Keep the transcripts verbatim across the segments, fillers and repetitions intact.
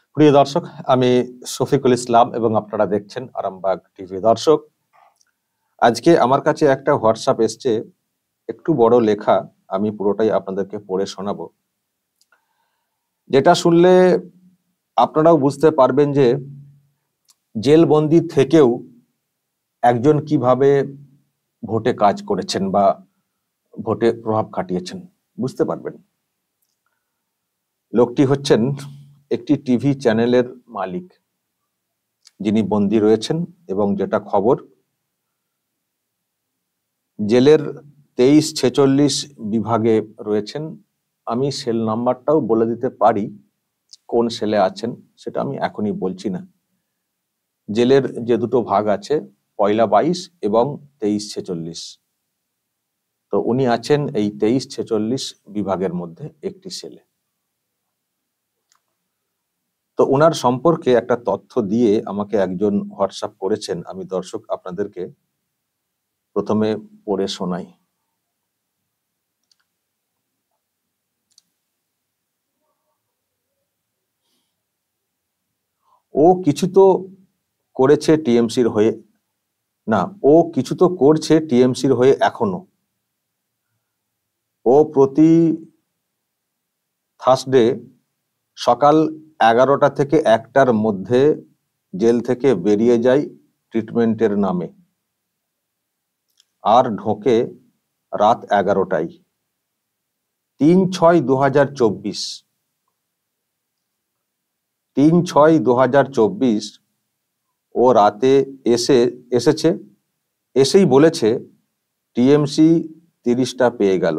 প্রিয় দর্শক, আমি শফিকুল ইসলাম এবং আপনারা দেখছেন আরামবাগ টিভি। দর্শক, আজকে আমার কাছে একটা হোয়াটসঅ্যাপ এসছে, একটু বড় লেখা। আমি পুরোটাই আপনাদেরকে পড়ে শোনাবো, যেটা শুনলে আপনারাও বুঝতে পারবেন যে জেলবন্দি থেকেও একজন কিভাবে ভোটে কাজ করেছেন বা ভোটে প্রভাব খাটিয়েছেন, বুঝতে পারবেন। লোকটি হচ্ছেন একটি টিভি চ্যানেলের মালিক, যিনি বন্দী রয়েছেন। এবং যেটা খবর, জেলের তেইশ ছেচল্লিশ বিভাগে রয়েছেন। আমি সেল নাম্বারটাও বলে দিতে পারি, কোন সেলে আছেন সেটা আমি এখনই বলছি না। জেলের যে দুটো ভাগ আছে, পয়লা বাইশ এবং তেইশ ছেচল্লিশ, তো উনি আছেন এই তেইশ ছেচল্লিশ বিভাগের মধ্যে একটি সেলে। তো ওনার সম্পর্কে একটা তথ্য দিয়ে আমাকে একজন হোয়াটসঅ্যাপ করেছেন। আমি দর্শক আপনাদেরকে প্রথমে পড়ে শোনাই। ও কিছু তো করেছে টিএমসির হয়ে, না ও কিছু তো করছে টিএমসির হয়ে এখনো। ও প্রতি থার্সডে সকাল এগারোটা থেকে একটার মধ্যে জেল থেকে বেরিয়ে যায় ট্রিটমেন্টের নামে, আর ঢোকে রাত এগারোটায়। তিন ছয় দু হাজার চব্বিশ তিন ছয় দু হাজার চব্বিশ ও রাতে এসে এসেছে এসেই বলেছে টিএমসি তিরিশটা পেয়ে গেল।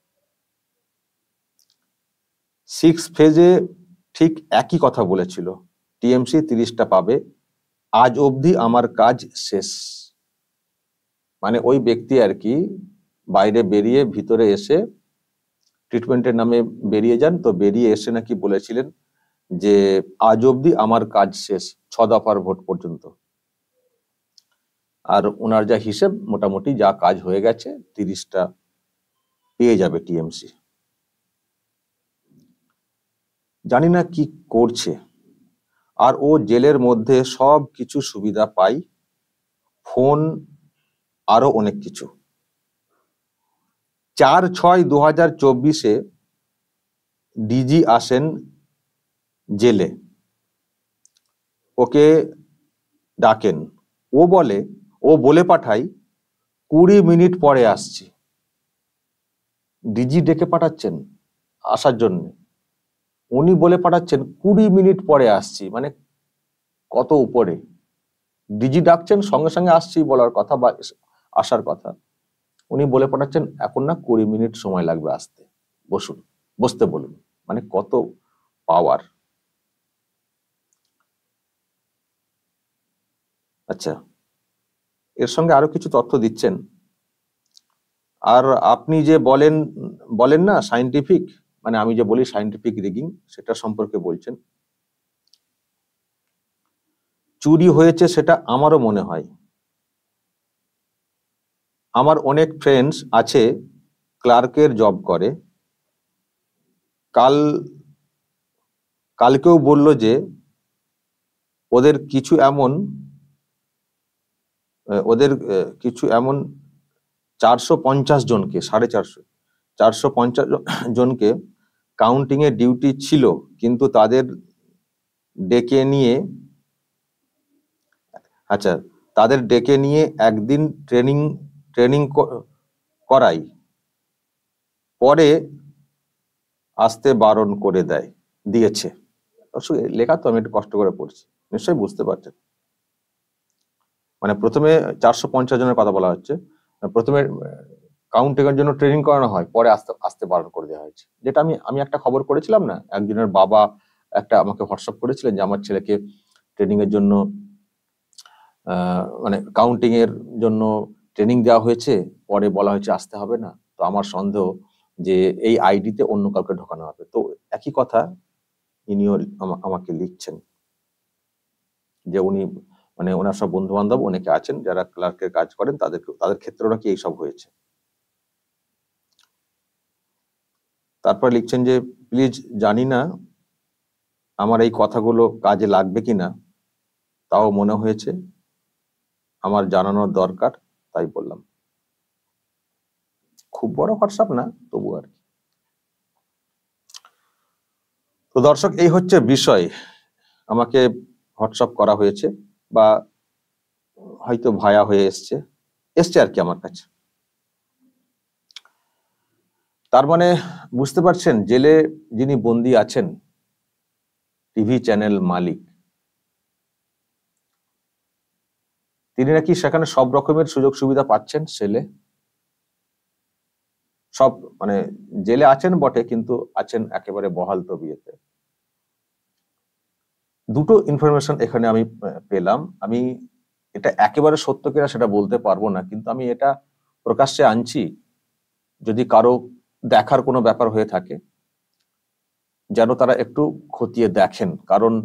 সিক্স ফেজে ঠিক একই কথা বলেছিল, টিএমসি তিরিশটা পাবে, আজ অবধি আমার কাজ শেষ। মানে ওই ব্যক্তি আর কি বাইরে বেরিয়ে ভিতরে এসে ট্রিটমেন্টের নামে বেরিয়ে যান, তো বেরিয়ে এসে নাকি বলেছিলেন যে আজ অবধি আমার কাজ শেষ, ছ দফার ভোট পর্যন্ত। আর ওনার যা হিসেব, মোটামুটি যা কাজ হয়ে গেছে, তিরিশটা পেয়ে যাবে টিএমসি। জানি না কি করছে। আর ও জেলের মধ্যে সব কিছু সুবিধা পাই, ফোন, আরো অনেক কিছু। চার ছয় দু হাজার চব্বিশে ডিজি আসেন জেলে, ওকে ডাকেন। ও বলে ও বলে পাঠাই কুড়ি মিনিট পরে আসছি। ডিজি ডেকে পাঠাচ্ছেন আসার জন্য, উনি বলে পাঠাচ্ছেন কুড়ি মিনিট পরে আসছি। মানে কত উপরে! ডিজি ডাকছেন, সঙ্গে সঙ্গে আসছি বলার কথা বা আসার কথা, উনি বলে পাঠাচ্ছেন এখন না, কুড়ি মিনিট সময় লাগবে আসতে, বসুন, বসতে বলুন। মানে কত পাওয়ার! আচ্ছা, এর সঙ্গে আরো কিছু তথ্য দিচ্ছেন। আর আপনি যে বলেন বলেন না সায়েন্টিফিক, মানে আমি যে বলি সায়েন্টিফিক রিগিং, সেটা সম্পর্কে বলছেন। চুরি হয়েছে সেটা আমারও মনে হয়। আমার অনেক ফ্রেন্ডস আছে ক্লার্কের জব করে, কাল কালকেও বলল যে ওদের কিছু এমন ওদের কিছু এমন চারশো পঞ্চাশ জনকে সাড়ে চারশো চারশো পঞ্চাশ জনকে কাউন্টিং এর ডিউটি ছিল, কিন্তু তাদের ডেকে নিয়ে আচ্ছা তাদের ডেকে নিয়ে একদিন ট্রেনিং ট্রেনিং করাই, পরে আসতে বারণ করে দেয় দিয়েছে। লেখা তো আমি একটু কষ্ট করে পড়ছি, নিশ্চয়ই বুঝতে পারছেন। মানে প্রথমে চারশো পঞ্চাশ জনের কথা বলা হচ্ছে, প্রথমে কাউন্টিং এর জন্য ট্রেনিং করানো হয়, পরে আসতে আসতে বারণ করে দেওয়া হয়েছে। যেটা আমি আমি একটা খবর করেছিলাম না, একজনের বাবা একটা আমাকে হোয়াটসঅ্যাপ করেছিলেন যে আমার ছেলেকে ট্রেনিং এর জন্য আহ মানে কাউন্টিং এর জন্য ট্রেনিং দেওয়া হয়েছে, পরে বলা হয়েছে আসতে হবে না। তো আমার সন্দেহ যে এই আইডিতে অন্য কাউকে ঢোকানো হবে। তো একই কথা ইনিও আমাকে লিখছেন যে উনি মানে ওনার সব বন্ধু বান্ধব অনেকে আছেন যারা ক্লার্কের কাজ করেন, তাদেরকে তাদের ক্ষেত্রে নাকি এইসব হয়েছে। তারপর লিখছেন যে প্লিজ, জানি না আমার এই কথাগুলো কাজে লাগবে কিনা তাও মনে হয়েছে আমার জানানোর দরকার, তাই বললাম। খুব বড় হোয়াটসঅ্যাপ না, তবু আর কি। তো দর্শক, এই হচ্ছে বিষয়। আমাকে হোয়াটসঅ্যাপ করা হয়েছে বা হয়তো ভায়া হয়ে এসছে এসছে আর কি আমার কাছে। তার মানে বুঝতে পারছেন, জেলে যিনি বন্দী আছেন, টিভি চ্যানেল মালিক, তিনি নাকি সেখানে সব রকমের সুযোগ সুবিধা পাচ্ছেন। সেলে সব মানে জেলে আছেন বটে, কিন্তু আছেন একেবারে বহাল তবিয়তে। দুটো ইনফরমেশন এখানে আমি পেলাম। আমি এটা একেবারে সত্য কিনা সেটা বলতে পারবো না, কিন্তু আমি এটা প্রকাশ্যে আনছি যদি কারো দেখার কোনো ব্যাপার হয়ে থাকে, যেন তারা একটু খতিয়ে দেখেন। কারণ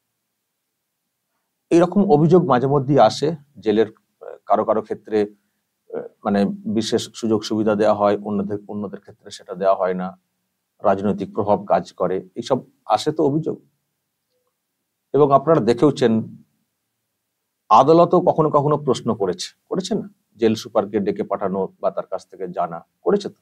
এইরকম অভিযোগ মাঝে মধ্যেই আসে, জেলের কারো কারো ক্ষেত্রে মানে বিশেষ সুযোগ সুবিধা দেওয়া হয়, অন্যদের অন্যদের ক্ষেত্রে সেটা দেওয়া হয় না, রাজনৈতিক প্রভাব কাজ করে, এইসব আসে তো অভিযোগ। এবং আপনারা দেখেওছেন, আদালতও কখনো কখনো প্রশ্ন করেছে করেছে না, জেল সুপারকে ডেকে পাঠানো বা তার কাছ থেকে জানা করেছে। তো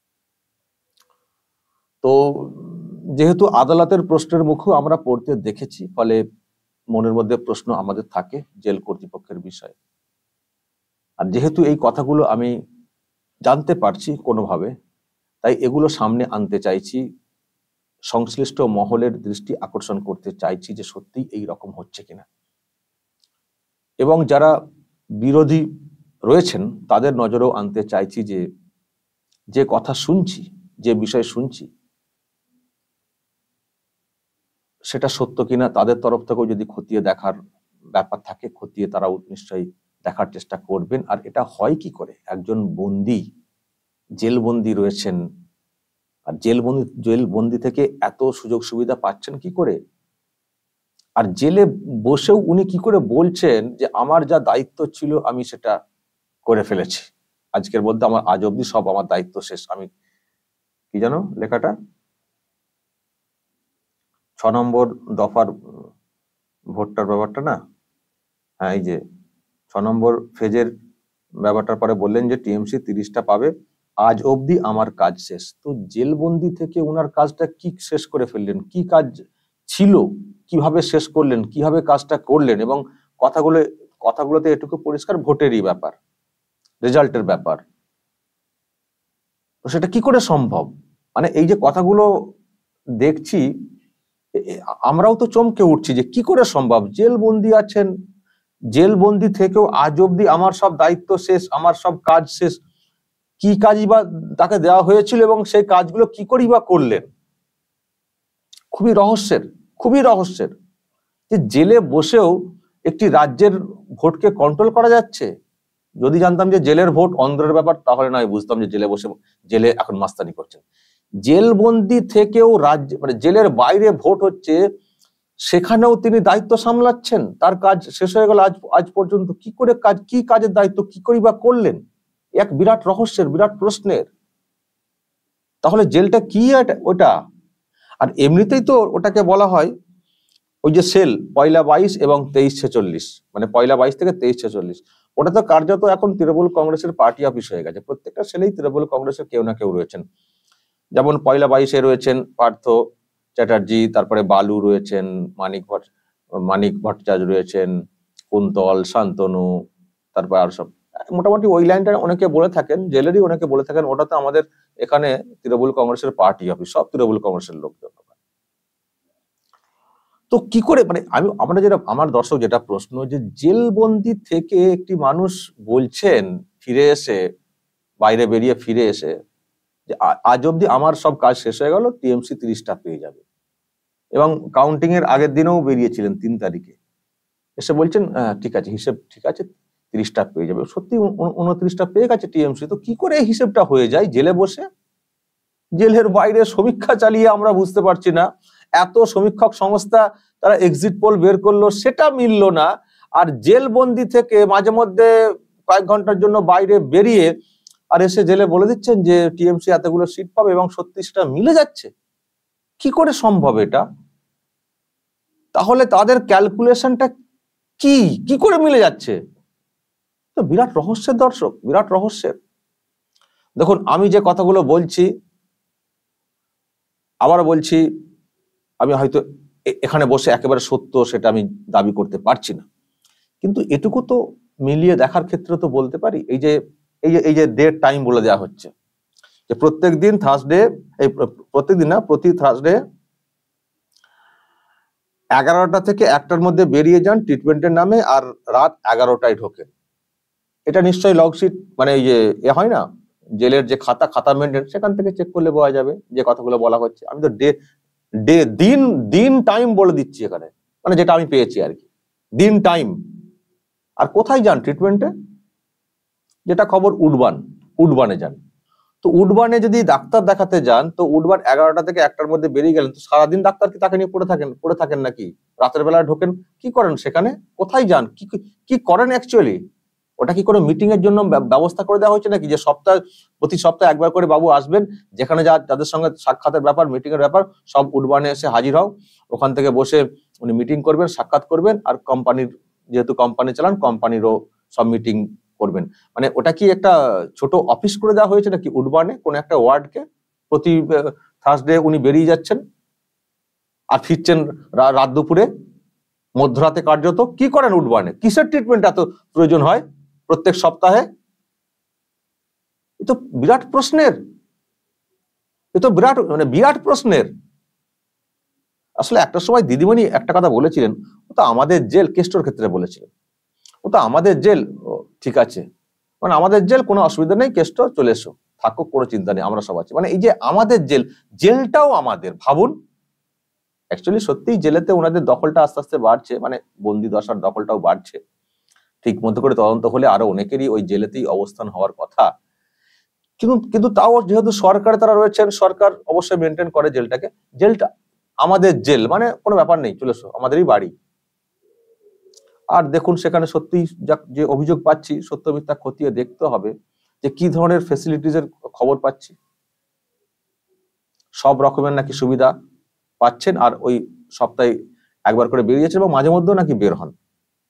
তো যেহেতু আদালতের প্রশ্নের মুখও আমরা পড়তে দেখেছি, ফলে মনের মধ্যে প্রশ্ন আমাদের থাকে জেল কর্তৃপক্ষের বিষয়ে। আর যেহেতু এই কথাগুলো আমি জানতে পারছি কোনোভাবে, তাই এগুলো সামনে আনতে চাইছি, সংশ্লিষ্ট মহলের দৃষ্টি আকর্ষণ করতে চাইছি যে সত্যি এই রকম হচ্ছে কিনা। এবং যারা বিরোধী রয়েছেন তাদের নজরেও আনতে চাইছি যে যে কথা শুনছি, যে বিষয় শুনছি, সেটা সত্য কিনা তাদের তরফ থেকেও যদি খতিয়ে দেখার ব্যাপার থাকে, খতিয়ে তারাও নিশ্চয়ই দেখার চেষ্টা করবেন। আর এটা হয় কি করে, একজন বন্দী জেল বন্দী রয়েছেন, আর জেল বন্দি জেল বন্দি থেকে এত সুযোগ সুবিধা পাচ্ছেন কি করে, আর জেলে বসেও উনি কি করে বলছেন যে আমার যা দায়িত্ব ছিল আমি সেটা করে ফেলেছি, আজকের মধ্যে আমার আজ অব্দি সব আমার দায়িত্ব শেষ। আমি কি জানো লেখাটা, ছ নম্বর দফার ভোটটার ব্যাপারটা না, হ্যাঁ এই যে ছ নম্বর ফেজের ব্যাপারটার পরে বললেন যে টিএমসি তিরিশটা পাবে, আজ অবধি আমার কাজ শেষ। তো জেলবন্দি থেকে ওনার কাজটা কি শেষ করে ফেললেন, কি কাজ ছিল, কিভাবে শেষ করলেন, কিভাবে কাজটা করলেন, এবং কথাগুলো কথাগুলোতে এটুকু পরিষ্কার ভোটেরই ব্যাপার, রেজাল্টের ব্যাপার। তো সেটা কি করে সম্ভব? মানে এই যে কথাগুলো দেখছি, আমরাও তো চমকে উঠছি যে কি করে সম্ভব, জেলবন্দি আছেন, জেলবন্দি থেকেও আজ অব্দি আমার সব দায়িত্ব শেষ, আমার সব কাজ শেষ। কি কাজই বা তাকে দেওয়া হয়েছিল এবং সেই কাজগুলো কি করেই বা করলেন? খুবই রহস্যের, খুবই রহস্যের যে জেলে বসেও একটি রাজ্যের ভোটকে কন্ট্রোল করা যাচ্ছে। যদি জানতাম যে জেলের ভোট অন্ধ্রের ব্যাপার, তাহলে নয় বুঝতাম যে জেলে বসে জেলে এখন মাস্তানি করছেন। জেলবন্দি থেকেও রাজ্য মানে জেলের বাইরে ভোট হচ্ছে, সেখানেও তিনি দায়িত্ব সামলাচ্ছেন, তার কাজ শেষ হয়ে গেল আজ আজ পর্যন্ত। কি করে কাজ, কি কাজের দায়িত্ব কি করেই বা করলেন? এক বিরাট রহস্যের, বিরাট প্রশ্নের। তাহলে জেলটা কি ওটা? আর এমনিতেই তো ওটাকে বলা হয় ওই যে সেল পয়লা বাইশ এবং তেইশ ছেচল্লিশ, মানে পয়লা বাইশ থেকে তেইশ ছেচল্লিশ, ওটা তো কার্যত এখন তৃণমূল কংগ্রেসের পার্টি অফিস হয়ে গেছে। প্রত্যেকটা সেলেই তৃণমূল কংগ্রেসের কেউ না কেউ রয়েছেন। যেমন পয়লা বাইশে রয়েছেন পার্থ চ্যাটার্জি, তারপরে বালু রয়েছেন, মানিক ভট্ট মানিক ভট্টাচার্য রয়েছেন, কুন্তল, শান্তনু, তারপর আর সব মোটামুটি ওই লাইনটা অনেকে বলে থাকেন, জেলেরই অনেকে বলে থাকেন ওটা তো আমাদের এখানে তৃণমূল কংগ্রেসের পার্টি অফিস, সব তৃণমূল কংগ্রেসের লোকজন। তো কি করে মানে আমি আমরা যেটা আমার দর্শক যেটা প্রশ্ন, যে জেলবন্দি থেকে একটি মানুষ বলছেন ফিরে এসে, বাইরে বেরিয়ে ফিরে এসে, যে আজ অব্দি আমার সব কাজ শেষ হয়ে গেল, টিএমসি তিরিশটা পেয়ে যাবে। এবং কাউন্টিং এর আগের দিনেও বেরিয়েছিলেন তিন তারিখে, এসে বলছেন ঠিক আছে, হিসেব ঠিক আছে, তিরিশটা পেয়ে যাবে। সত্যি উনত্রিশটা পেয়ে গেছে টিএমসি। তো কি করে এই হিসেবটা হয়ে যায় জেলে বসে? জেলের বাইরে সমীক্ষা চালিয়ে আমরা বুঝতে পারছি না, এত সমীক্ষক সংস্থা তারা এক্সিট পোল বের করলো, সেটা মিলল না। আর জেলবন্দি থেকে মাঝে মধ্যে কয়েক ঘন্টার জন্য বাইরে বেরিয়ে আর এসে জেলে বলে দিচ্ছেন যে টিএমসি এতগুলো সিট পাবে, এবং সত্যি সেটা মিলে যাচ্ছে। কি করে সম্ভব এটা? তাহলে তাদের ক্যালকুলেশনটা কি কি করে মিলে যাচ্ছে? তো বিরাট রহস্যের দর্শক, বিরাট রহস্যের। দেখুন, আমি যে কথাগুলো বলছি, আবার বলছি, আমি হয়তো এখানে বসে একেবারে সত্য সেটা আমি দাবি করতে পারছি না, কিন্তু এটুকু তো মিলিয়ে দেখার ক্ষেত্রে তো বলতে পারি। এই যে এই যে এই যে ডেট টাইম বলে দেওয়া হচ্ছে যে প্রত্যেক দিন থার্সডে, এই প্রত্যেক দিন না, প্রতি থার্সডে এগারোটা থেকে একটার মধ্যে বেরিয়ে যান ট্রিটমেন্টের নামে, আর রাত এগারোটায় ঢোকেন। এটা নিশ্চয়ই লগশিট, মানে এই যে এ হয় না, জেলের যে খাতা খাতা মেনটেন, সেখান থেকে চেক করলে পাওয়া যাবে যে কথাগুলো বলা হচ্ছে। আমি তো ডে ডে দিন দিন টাইম বলে দিচ্ছি এখানে, মানে যেটা আমি পেয়েছি আর কি, দিন টাইম। আর কোথায় যান ট্রিটমেন্টে? যেটা খবর, উডবান, উডবানে যান। তো উডবানে যদি ডাক্তার দেখাতে যান, তো উডবান এগারোটা থেকে একটার মধ্যে বেরিয়ে গেলেন, তো সারাদিন ডাক্তার কি তাকে নিয়ে পড়ে থাকেন পড়ে থাকেন নাকি? রাতের বেলা ঢোকেন, কি করেন সেখানে? কোথায় যান? কি কি করেন অ্যাকচুয়ালি? ওটা কি কোনো মিটিং এর জন্য ব্যবস্থা করে দেওয়া হয়েছে নাকি, যে সপ্তাহ প্রতি সপ্তাহে একবার করে বাবু আসবেন, যেখানে যা যাদের সঙ্গে সাক্ষাতের ব্যাপার, মিটিং এর ব্যাপার, সব উডবানে এসে হাজির হও, ওখান থেকে বসে উনি মিটিং করবেন, সাক্ষাৎ করবেন, আর কোম্পানির, যেহেতু কোম্পানি চালান, কোম্পানিরও সব মিটিং করবেন। মানে ওটা কি একটা ছোট অফিস করে দেওয়া হয়েছে নাকি উডবানে কোন একটা ওয়ার্ডকে? প্রতি থার্সডে উনি বেরিয়ে যাচ্ছেন আর ফিরছেন রাত দুপুরে, মধ্যরাতে কার্যত। কি করেন উডবানে? কিসের ট্রিটমেন্ট এত প্রয়োজন হয় প্রত্যেক সপ্তাহে? এ তো বিরাট প্রশ্নের, এ তো বিরাট মানে বিরাট প্রশ্নের। আসলে একটা সময় দিদিমণি একটা কথা বলেছিলেন, ও তো আমাদের জেল, কেষ্টর ক্ষেত্রে বলেছিলেন, ও তো আমাদের জেল, ঠিক আছে, মানে আমাদের জেল, কোনো অসুবিধা নেই, কেষ্ট চলে এসো, থাকুক, কোনো চিন্তা নেই, আমরা সব আছি। মানে এই যে আমাদের জেল, জেলটাও আমাদের, ভাবুন। অ্যাকচুয়ালি সত্যিই জেলেতে ওনাদের দখলটা আস্তে আস্তে বাড়ছে, মানে বন্দি দশার দখলটাও বাড়ছে। ঠিক মতো করে তদন্ত হলে আরো অনেকেরই ওই জেলেতেই অবস্থান হওয়ার কথা। কিন্তু কিন্তু তাও যেহেতু সরকার তারা রয়েছেন, সরকার অবশ্যই মেনটেন করে জেলটাকে। জেলটা আমাদের জেল, মানে কোনো ব্যাপার নেই, চলে এসো, আমাদেরই বাড়ি। আর দেখুন সেখানে সত্যি যে অভিযোগ পাচ্ছি, সত্য মিথ্যা খতিয়ে দেখতে হবে যে কি ধরনের ফেসিলিটিস এর খবর পাচ্ছি। সব রকমের নাকি সুবিধা পাচ্ছেন, আর ওই সপ্তাহে একবার করে বেরিয়েছেন, এবং মাঝে মধ্যেও নাকি বের হন,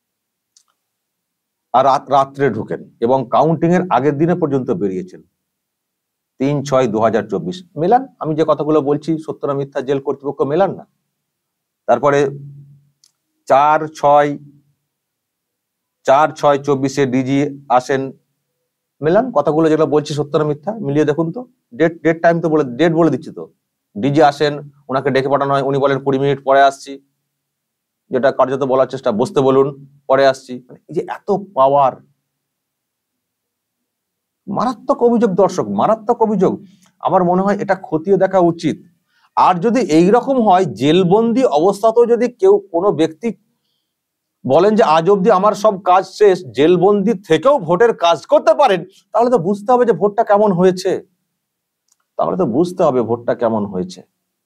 আর রাত রাত্রে ঢুকেন, এবং কাউন্টিং এর আগের দিনে পর্যন্ত বেরিয়েছেন। তিন ছয় দু হাজার চব্বিশ মেলান, আমি যে কথাগুলো বলছি সত্য না মিথ্যা, জেল কর্তৃপক্ষ মেলান না। তারপরে চার ছয় চার ছয় চব্বিশে ডিজি আসেন, মেলান কথাগুলো যেগুলো বলছি সত্য না মিথ্যা, মিলিয়ে দেখুন তো। ডেট ডেট টাইম তো বলে, ডেট বলে দিচ্ছি তো। ডিজি আসেন, ওনাকে ডেকে পাঠানো হয়, উনি বলেন কুড়ি মিনিট পরে আসছি, যেটা কার্যত বলার চেষ্টা, বসতে বলুন, পরে আসছি। মানে এই যে এত পাওয়ার, মারাত্মক অভিযোগ দর্শক, মারাত্মক অভিযোগ। আমার মনে হয় এটা খতিয়ে দেখা উচিত। আর যদি এইরকম হয়, জেলবন্দি অবস্থাতেও যদি কেউ, কোনো ব্যক্তি বলেন যে আজ অব্দি আমার সব কাজ শেষ, জেলবন্দি থেকেও ভোটের কাজ করতে পারেন, তাহলে তো বুঝতে হবে যে ভোটটা কেমন হয়েছে, তাহলে তো বুঝতে হবে ভোটটা কেমন হয়েছে।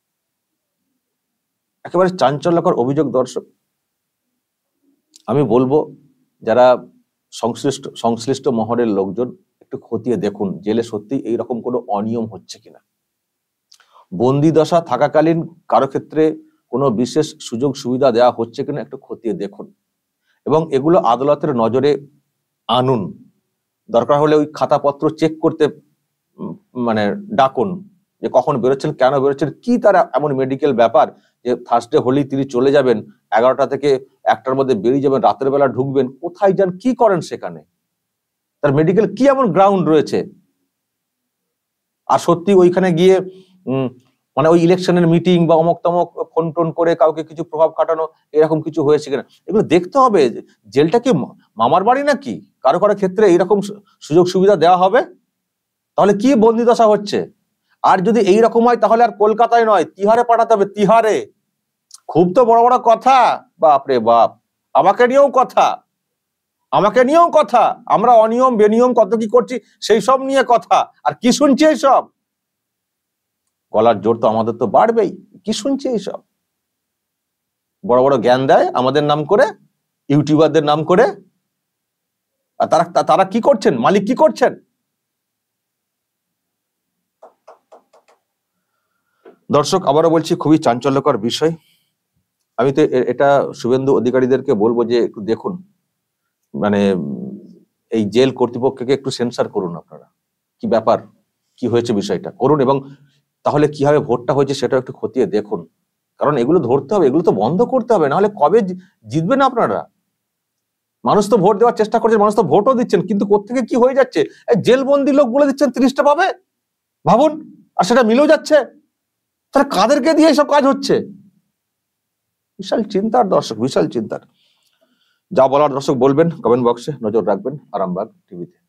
একেবারে চাঞ্চল্যকর অভিযোগ দর্শক। আমি বলবো যারা সংশ্লিষ্ট সংশ্লিষ্ট মহলের লোকজন, একটু খতিয়ে দেখুন জেলে সত্যি এইরকম কোনো অনিয়ম হচ্ছে কিনা। বন্দি দশা থাকাকালীন কারো ক্ষেত্রে কোনো বিশেষ সুযোগ সুবিধা দেওয়া হচ্ছে কিনা একটু খতিয়ে দেখুন, এবং এগুলো আদালতের নজরে আনুন। দরকার হলে ওই খাতাপত্র চেক করতে মানে ডাকুন, যে কখন বেরোচ্ছেন, কেন বেরোচ্ছেন, কি তারা এমন মেডিকেল ব্যাপার যে থার্সডে হলেই তিনি চলে যাবেন, এগারোটা থেকে একটার মধ্যে বেরিয়ে যাবেন, রাতের বেলা ঢুকবেন, কোথায় যান, কি করেন সেখানে, তার মেডিকেল কি এমন গ্রাউন্ড রয়েছে। আর সত্যি ওইখানে গিয়ে উম মানে ওই ইলেকশনের মিটিং বা অমক তমক ফোন টোন করে কাউকে কিছু প্রভাব খাটানো, এরকম কিছু হয়েছে কিনা, এগুলো দেখতে হবে। জেলটা কি মামার বাড়ি নাকি? কারো কারো ক্ষেত্রে এইরকম সুযোগ সুবিধা দেওয়া হবে? তাহলে কি বন্দি দশা হচ্ছে? আর যদি এইরকম হয়, তাহলে আর কলকাতায় নয়, তিহারে পাঠাতে হবে, তিহারে। খুব তো বড় বড় কথা, বাপরে বাপ। আমাকে নিয়েও কথা, আমাকে নিয়েও কথা, আমরা অনিয়ম বেনিয়ম কত কি করছি সেই সব নিয়ে কথা, আর কি শুনছি এইসব? গলার জোর তো আমাদের তো বাড়বেই। কি শুনছি এইসব? বড় বড় জ্ঞান দেয় আমাদের নাম করে, ইউটিউবারদের নাম করে। আর তারা তারা কি করছেন? মালিক কি করছেন? দর্শক আবারও বলছি, খুবই চাঞ্চল্যকর বিষয়। আমি তো এ- এটা শুভেন্দু অধিকারীদেরকে বলবো যে একটু দেখুন, মানে এই জেল কর্তৃপক্ষকে একটু সেন্সার করুন আপনারা, কি ব্যাপার, কি হয়েছে বিষয়টা করুন, এবং তাহলে কিভাবে ভোটটা হয়েছে সেটা একটু খতিয়ে দেখুন। কারণ এগুলো ধরতে হবে, এগুলো তো বন্ধ করতে হবে, নাহলে কবে জি- জিতবেন আপনারা? মানুষ তো ভোট দেওয়ার চেষ্টা করছে, মানুষ তো ভোটও দিচ্ছেন, কিন্তু কোত্থেকে কি হয়ে যাচ্ছে, এই জেলবন্দি লোক বলে দিচ্ছেন তিরিশটা পাবে, ভাবুন, আর সেটা মিলেও যাচ্ছে। তাহলে কাদেরকে দিয়ে এইসব কাজ হচ্ছে? বিশাল চিন্তার দর্শক, বিশাল চিন্তার। যা বলার দর্শক বলবেন কমেন্ট বক্সে, নজর রাখবেন আরামবাগ টিভিতে।